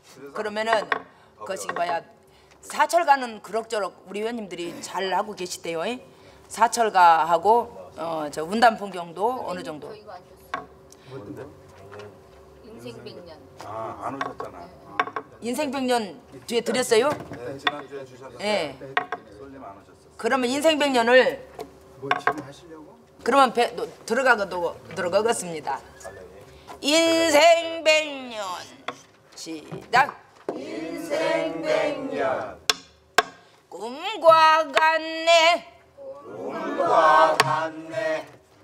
그러면은 그것이 뭐야 사철가는 그럭저럭 우리 의원님들이 잘 하고 계시대요. 사철가하고 저 운담풍경도 어느 정도. 저 이거 안 줬어. 뭔데? 인생 100년. 안 오셨잖아. 인생 100년 뒤에 드렸어요? 네, 지난주에 주셨는데 예. 솔님 안 오셨었어. 그러면 인생 100년을 뭐 지금 하시려고? 그러면 들어가겠습니다. 인생 100년 시작. 인생 100년 꿈과 같네 꿈과 같네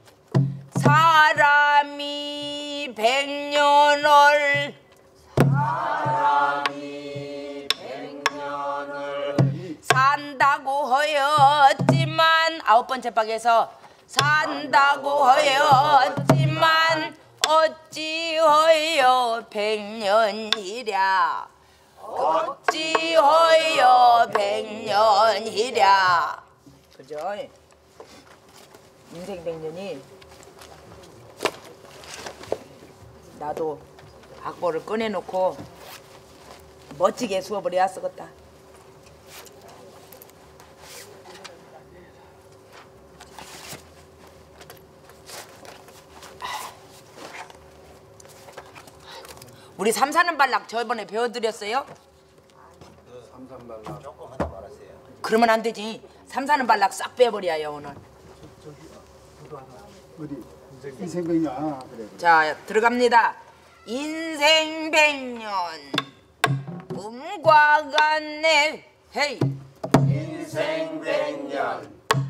사람이 100년을 산다고 하였지만 아홉 번째 박에서 산다고 하였지만 어찌하여 100년이랴 어찌하여 100년이랴 그죠? 인생 100년이 나도 악보를 꺼내놓고 멋지게 수업을 쓰겠다. 우리 삼사는 발락 저번에 배워드렸어요? 삼삼발라. 조금 하다 말았어요. 그러면 안 되지. 삼사는 발락 싹 빼버려요 오늘. 어디? 인생 100년. 그래. 자 들어갑니다. 인생 100년 꿈과 같네 헤이 인생 100년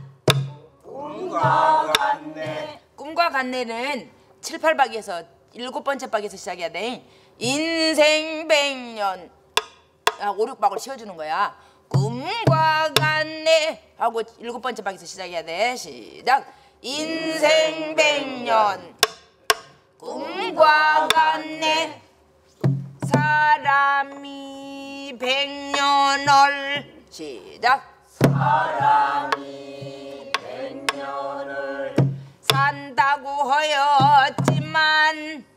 꿈과 같네 꿈과 같네는 7, 8박에서 7번째 박에서 시작해야 돼. 인생 100년 5, 6박을 씌워주는 거야. 꿈과 같네 하고 7번째 박에서 시작해야 돼. 시작. 인생 100년 꿈과 같네 사람이 100년을 시작. 사람이 100년을 산다고 하였지만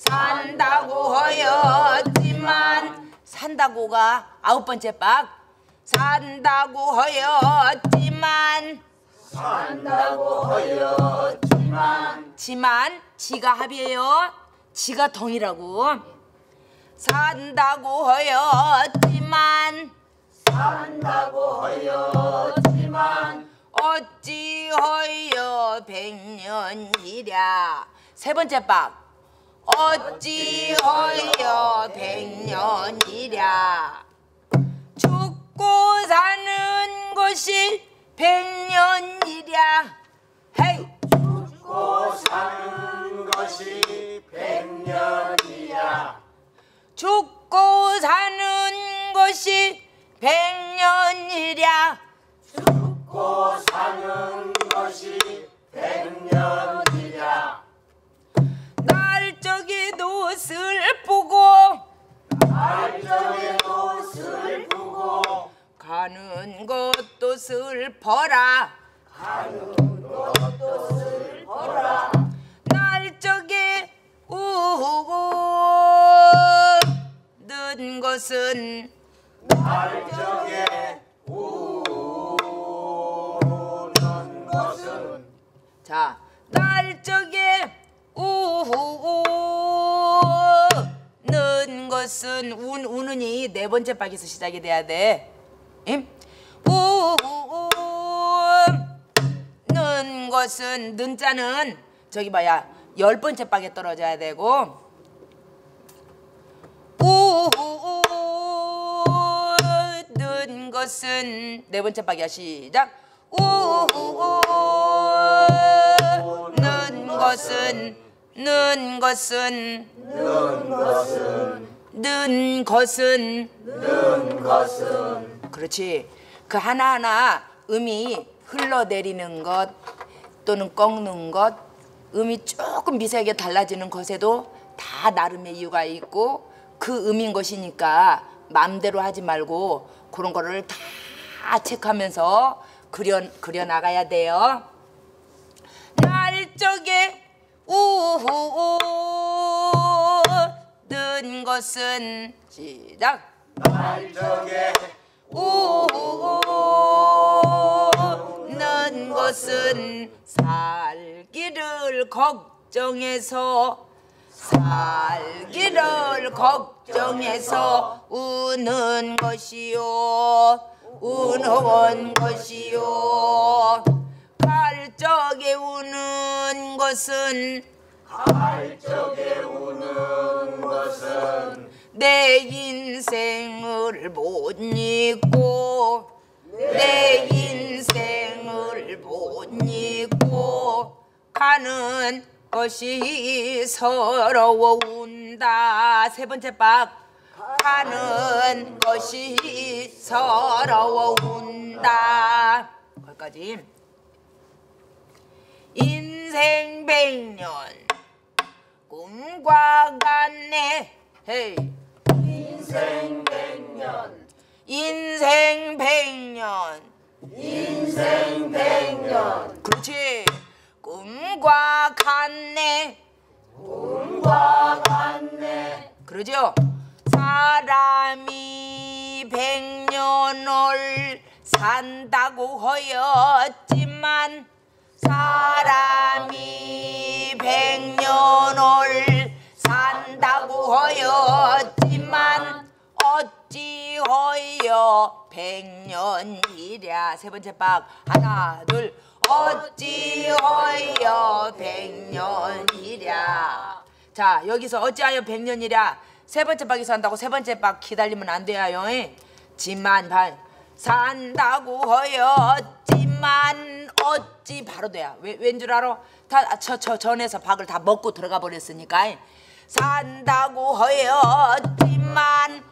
산다고가 아홉 번째 박 산다고 하였지만 지가 합이에요. 지가 덩이라고. 산다고 하였지만 어찌하여 100년이랴. 세 번째 박 어찌하여 100년이랴. 죽고 사는 것이 100년이랴. 헤이. 죽고 사는 것이 100년이야 죽고 사는 것이 100년이랴. 죽고 사는 것이 100년이야 날적에도 슬프고 날적에도 슬프고 가는 것도 슬퍼라. 날적에 우는 것은 날적에 우는 것은 자 날적에 우는 것은 우는이 네 번째 박에서 시작이 돼야 돼. 우는 것은 는자는 저기 뭐야 10번째 박에 떨어져야 되고 우는 것은 네 번째 박이야. 시작. 는 것은 그렇지. 그 하나하나 음이 흘러내리는 것 또는 꺾는 것 음이 조금 미세하게 달라지는 것에도 다 나름의 이유가 있고 그 음인 것이니까 마음대로 하지 말고 그런 거를 다 체크하면서 그려 나가야 돼요. 날적에 우는 는 것은 시작 날적에 우는 것은 살기를 걱정해서 우는 것이요 우는 것이요 갈적에 우는 것은 내 인생을 못 잊고 내 인생을 못 잊고 가는 것이 서러워운다. 세 번째 박 가는 것이 서러워운다. 거기까지. 인생 100년 꿈과 같네. 헤이. 인생 100년 그렇지. 꿈과 같네 그러죠. 사람이 100년을 산다고 하였지만 사람이 100년을 산다고 하였지만 어찌하여 100년이랴. 세 번째 박 하나 둘 어찌하여 100년이랴. 자 여기서 어찌하여 100년이랴 세 번째 박에서 한다고 세 번째 박 기다리면 안 돼요. 지만 반 산다고 하였지만 어찌 바로 돼야 왠 줄 알아? 다 전에서 박을 다 먹고 들어가 버렸으니까 산다고 하였지만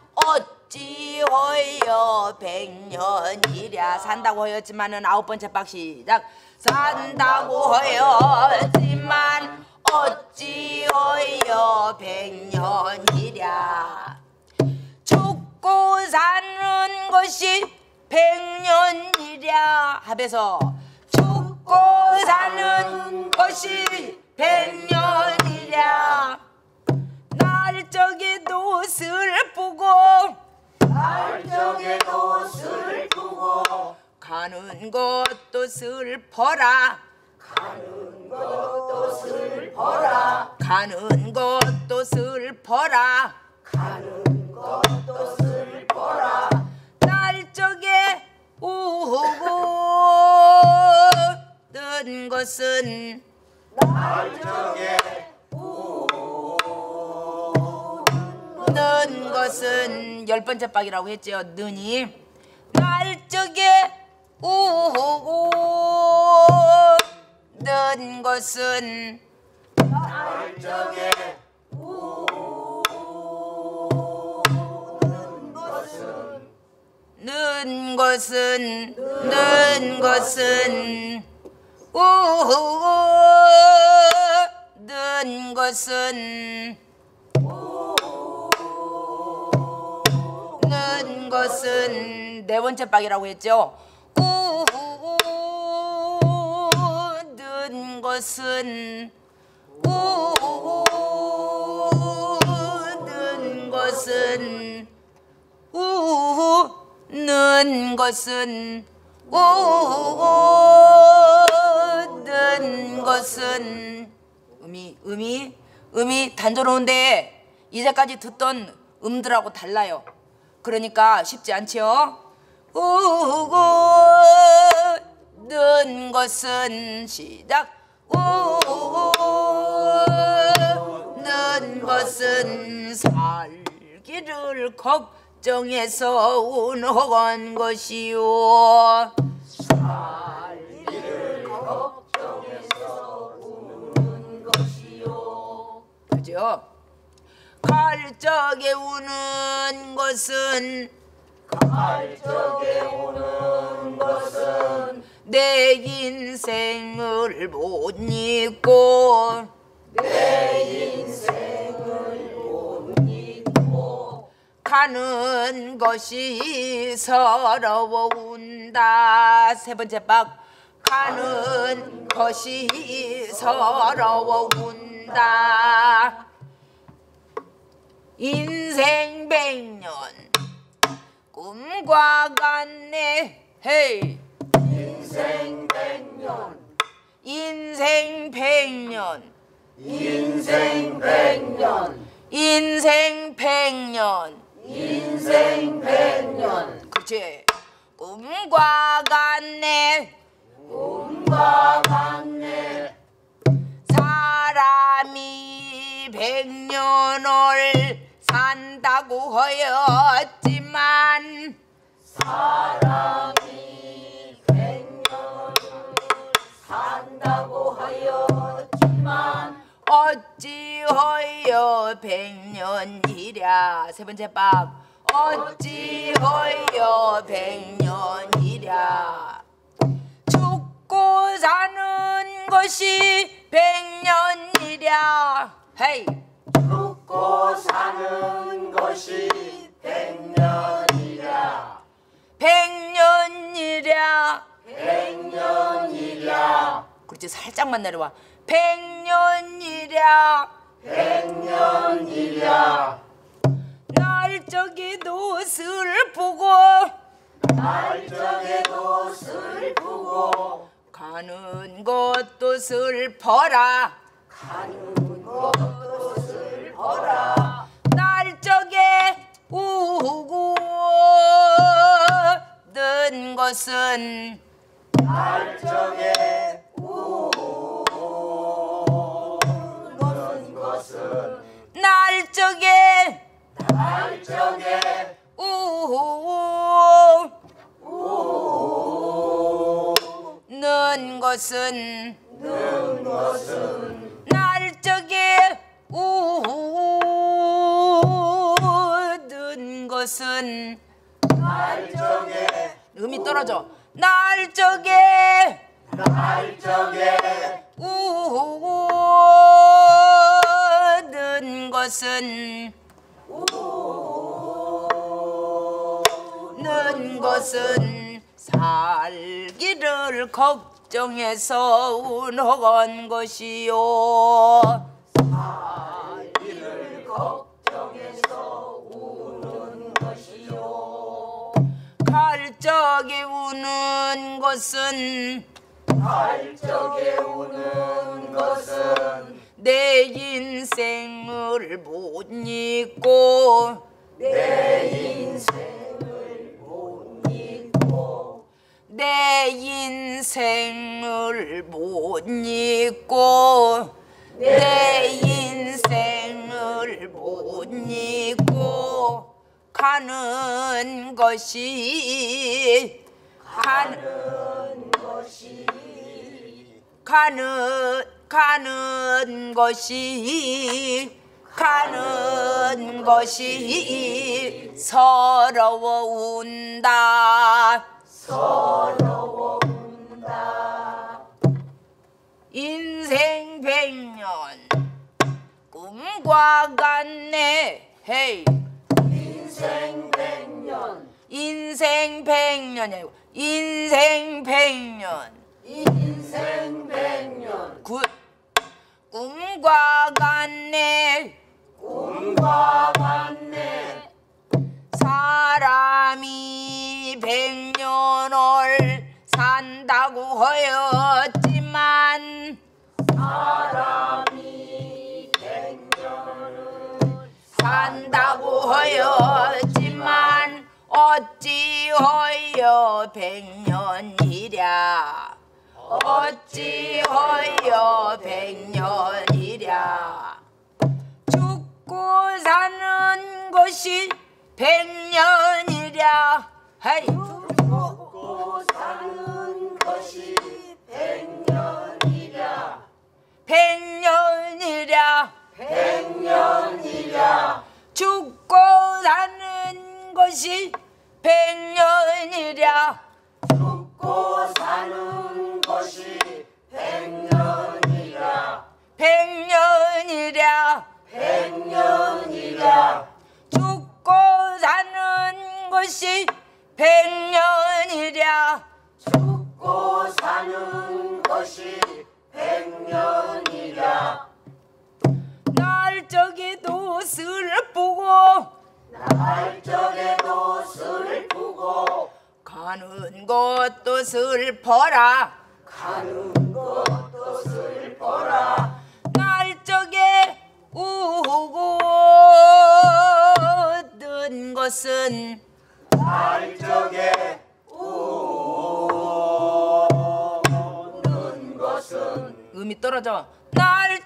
어찌하여 100년이랴. 산다고 하였지만은 아홉 번째 박 시작 산다고 하였지만 어찌하여 100년이랴. 죽고 사는 것이 100년이랴 합에서 죽고 사는 것이 100년이랴. 날적에도 슬프고 가는 것도 슬퍼라 가는 것도 슬퍼라 날적에 우는 것은 는 것은 열 번째 박이라고 했죠. 는이 날적에 우는 것은 는 것은 는 것은 는 것은 네 번째 박이라고 했죠. 는 것은 는 것은 는 것은 는 것은 음이 단조로운데 이제까지 듣던 음들하고 달라요. 그러니까 쉽지 않죠. 우는 것은 시작 우는 것은 살기를 걱정해서 우는 것이요 그죠? 갈적에 우는 것은 내 인생을 못 잊고 가는 것이 서러워운다. 세 번째 박 가는 것이 서러워운다. 인생 백년 꿈과 같네. 헤이. 인생 백년 인생 백년 인생 백년 인생 백년 인생 백년 그렇지. 꿈과 같네. 꿈과 같네. 사람이 백년을 산다고 하였지만 사람이 백년을 산다고 하였지만 어찌하여 백년이랴. 세 번째 박. 어찌하여 백년이랴. 죽고 사는 것이 백년이랴. 헤이. 죽고 사는 것이 백년이랴. 백년이랴. 백년이랴. 그렇지. 살짝만 내려와. 백년이랴. 백년이랴. 날적에도 슬프고 날적에도 슬프고 가는 것도 슬퍼라. 가는 것도 슬퍼라. 날적에 우고 는 것은 날적에 우는 것은 날적에 날적에 우는 것은 는 것은 날적에 우는 것은 날적에 음이 떨어져. 날적에 날적에 우는 것은 는 것은 살기를 걱정해서 운허건 것이요. 살기를 걱정해서 우는 것이요. 갈적에 우는 것은 갈적에 우는 것은 내 인생을 못 잊고 내 인생을 못 잊고 내 인생을 못 잊고 내 인생을 못 잊고 가는 것이 가는 것이 서러워 운다. 서러워 운다. 인생 백년 꿈과 같네. 헤이. 인생 백년 인생 백년이 아니고 인생 백년. 인생 백년 굿. 꿈과 같네. 꿈과 같네. 사람이 백년을 산다고 하였지만 사람이 백년을 산다고 하였지만 어찌하여 백년이랴. 어찌하여 백년이랴. 죽고 사는 것이 백년이랴. 헤이. 먹고 사는 것이 백년이랴. 백년이랴. 백년이랴. 죽고 사는 것이 백년이랴. 죽고 사는 것이 백년이랴. 백년이랴. 백년이랴. 죽고 사는 것이 백년이랴. 죽고 사는 것이 백년이랴. 날적에도 슬프고 갈 적에도 슬프고 가는 것도 슬퍼라 가는 것도 슬퍼라 날 적에 우고 든 것은 갈 적에 우는 것은 음이 떨어져 날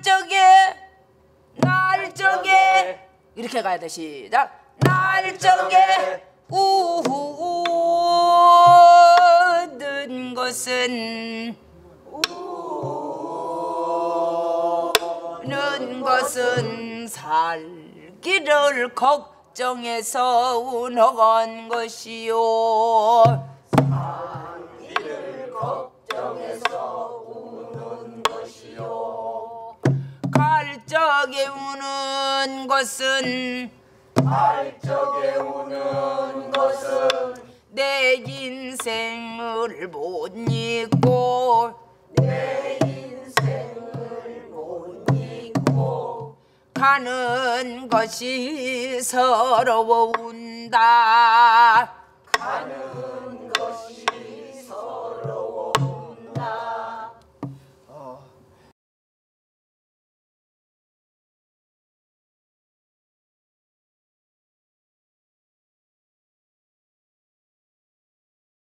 적에 이렇게 가야 돼 시작 날 적에 우는 것은 우는 것은 살기를 걱정해서 운어간 것이요 이를 걱정해서 우는 것이요 갈 적에 우는 것은 갈 적에 우는 것은 내 인생을 못 잊고 내 인생을 못 잊고 가는 것이 서러워 운다 가는